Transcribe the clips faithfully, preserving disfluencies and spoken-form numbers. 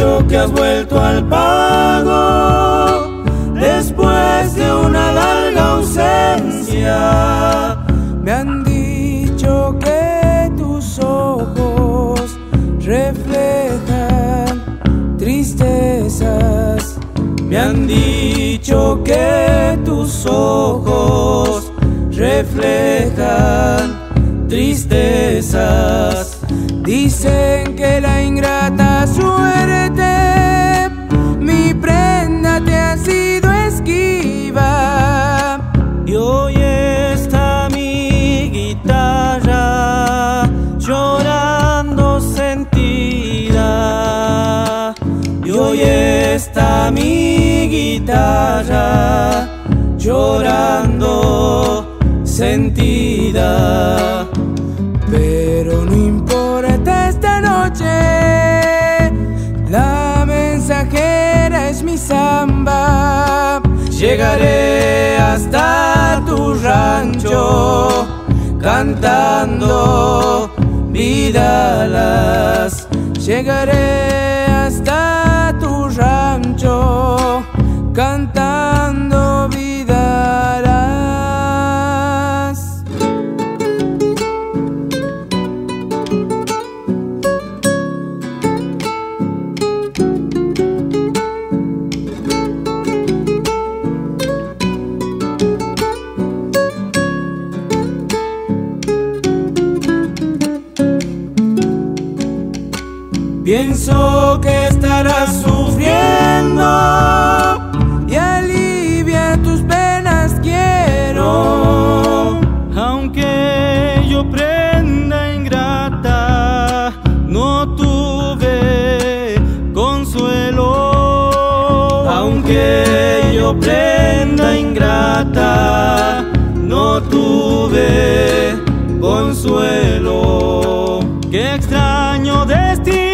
dicho que has vuelto al pago después de una larga ausencia. Me han dicho que tus ojos reflejan tristezas. Me han dicho que tus ojos reflejan tristezas. Dicen que la ingrata suerte, mi prenda te ha sido esquiva. Y hoy está mi guitarra llorando sentida. Y hoy está mi guitarra llorando sentida. Pero no importa esta noche, la mensajera es mi samba. Llegaré hasta tu rancho cantando vidalas. Llegaré hasta tu rancho cantando vidalas. Pienso que estarás sufriendo y alivia tus penas quiero. Aunque yo prenda ingrata, no tuve consuelo. Aunque yo prenda ingrata, no tuve consuelo. Qué extraño destino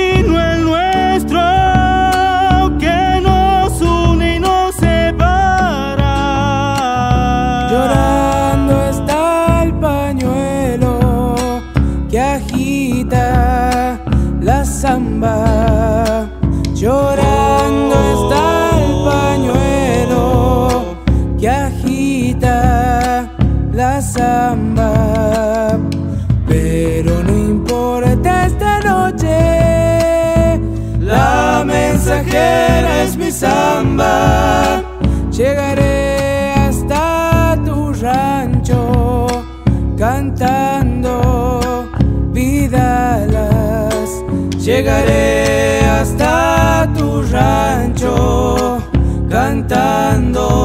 la samba. Llorando está el pañuelo que agita la samba. Pero no importa esta noche, la mensajera es mi samba. Llegaré hasta tu rancho cantando vidalas. Llegaré hasta tu rancho cantando